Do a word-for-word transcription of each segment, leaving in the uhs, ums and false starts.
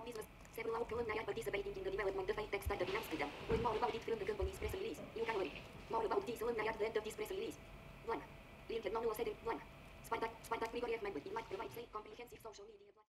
business. Several alumni are participating in the development of a tech startup in Amsterdam. Read more about it from the company's press release. You can read more about these alumni at the end of this press release. One. Linked nominal setting. One. Spartak, Spartak Grigoriev member. It might provide a comprehensive social media platform.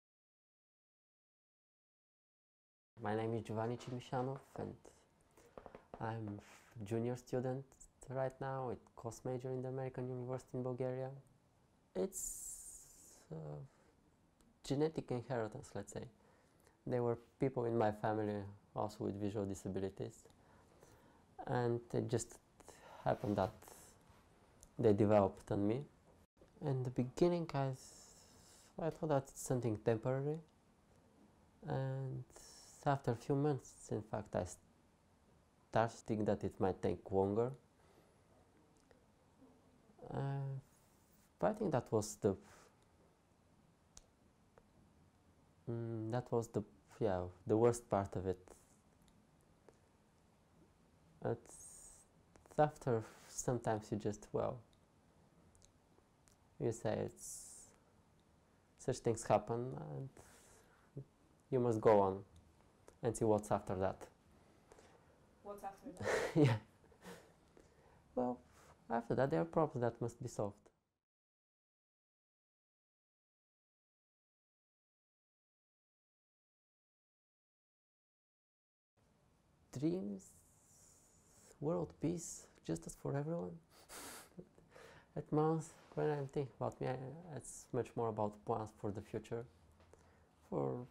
My name is Giovanni CHEMISHANOV and I'm a junior student right now with course major in the American University in Bulgaria. It's uh, genetic inheritance, let's say. There were people in my family also with visual disabilities, and it just happened that they developed on me. In the beginning I, I thought that it's something temporary, and after a few months, in fact, I started to think that it might take longer. Uh, but I think that was the mm, that was the yeah the worst part of it. It's after sometimes you just well you say it's such things happen and you must go on and see what's after that. What's after that? Yeah. Well, after that there are problems that must be solved. Dreams, world peace, justice for everyone. At most, when I'm thinking about me, I, it's much more about plans for the future, for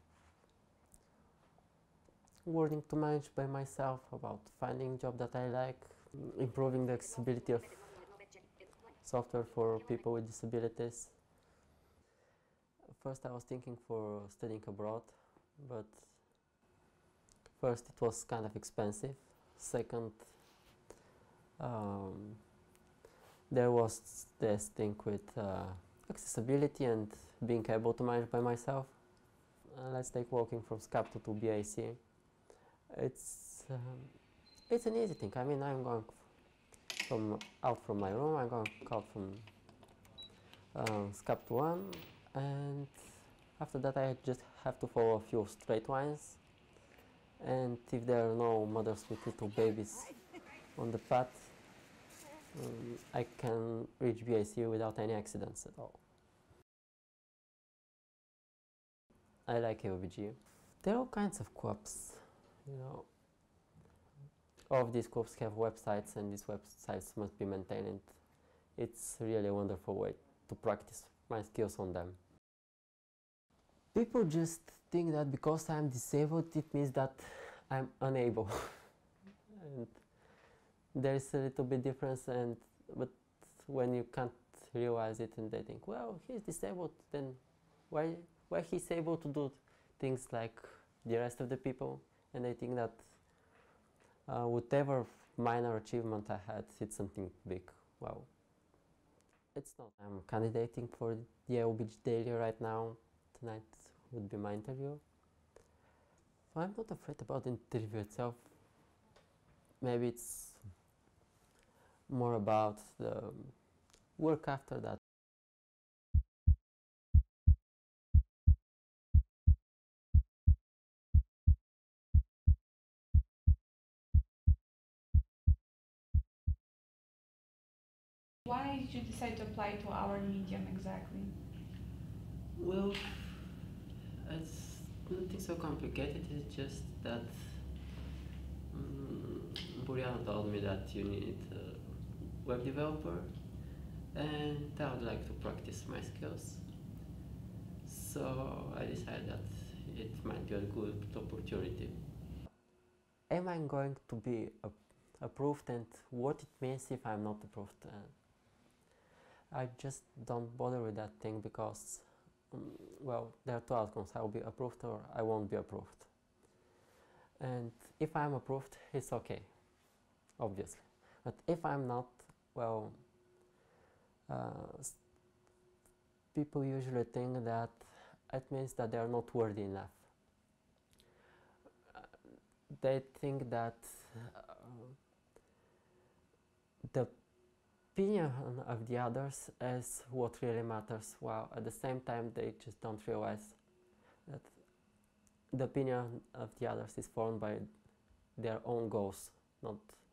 working to manage by myself, about finding a job that I like, improving the accessibility of software for people with disabilities. First I was thinking for studying abroad, but first it was kind of expensive. Second, um, there was this thing with uh, accessibility and being able to manage by myself. Uh, let's take walking from Skapto to B A C. It's um, it's an easy thing. I mean, I'm going from out from my room. I'm going out from um, Skapto one, and after that I just have to follow a few straight lines. And if there are no mothers with little babies on the path, um, I can reach B A C without any accidents at all. I like A U B G. There are all kinds of clubs, you know. All of these clubs have websites, and these websites must be maintained. It's really a wonderful way to practice my skills on them. People just think that because I'm disabled, it means that I'm unable. And there is a little bit difference, and but when you can't realize it and they think, well, he's disabled, then why, why he's able to do things like the rest of the people? And I think that uh, whatever minor achievement I had, it's something big. Wow. It's not. I'm candidating for the A U B G daily right now. Tonight would be my interview. I'm not afraid about the interview itself. Maybe it's more about the work after that. Why did you decide to apply to our medium exactly? Well, it's nothing so complicated. It's just that um, BORYANA told me that you need a web developer, and I would like to practice my skills. So I decided that it might be a good opportunity. Am I going to be approved, and what it means if I'm not approved? Uh, I just don't bother with that thing because, um, well, there are two outcomes. I will be approved or I won't be approved. And if I'm approved, it's okay, obviously. But if I'm not, well, uh, people usually think that it means that they are not worthy enough. Uh, they think that uh, the opinion of the others is what really matters, while at the same time they just don't realize that the opinion of the others is formed by their own goals, not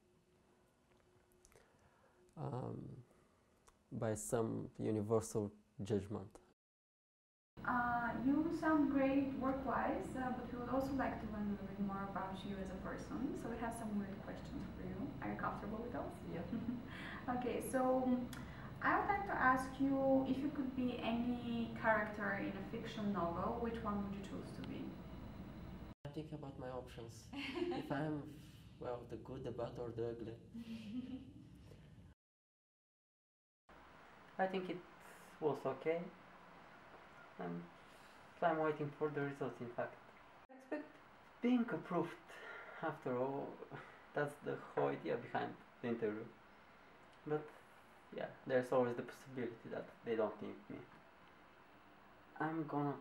um, by some universal judgment. Uh, you sound great work-wise, uh, but we would also like to learn a little bit more about you as a person. So we have some weird questions for you. Are you comfortable with those? Yeah. Okay, so I would like to ask you if you could be any character in a fiction novel, which one would you choose to be? I think about my options. If I'm, well, the good, the bad, or the ugly. I think it was okay. And I'm waiting for the results, in fact. I expect being approved. After all, that's the whole idea behind the interview. But yeah, there's always the possibility that they don't need me. I'm gonna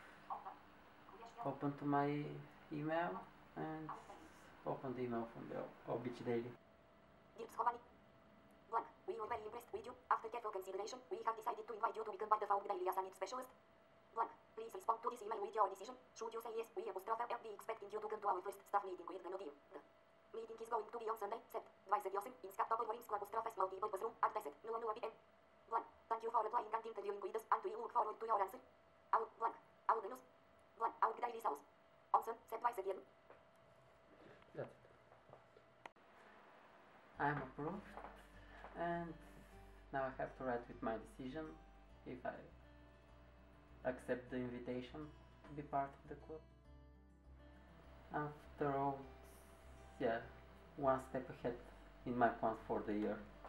open to my email and open the email from the A U B G daily. DJOVANI. one. We were very impressed with you. After careful consideration, we have decided to invite you to become part of our daily as a needs specialist. one. Please respond to this email with your decision. Should you say yes, we apostrophe L be expecting you to come to our first staff meeting with the team. The meeting is going to be on Sunday, September twenty-second, in Scott Double Warings apostrophe multi-purpose room at nine p m one. Thank you for applying and interviewing with us, and we look forward to your answer. Our one. Our news. one. Our daily house. On September second. That's it. I'm approved, and now I have to write with my decision if I accept the invitation to be part of the club. After all, yeah, one step ahead in my plans for the year.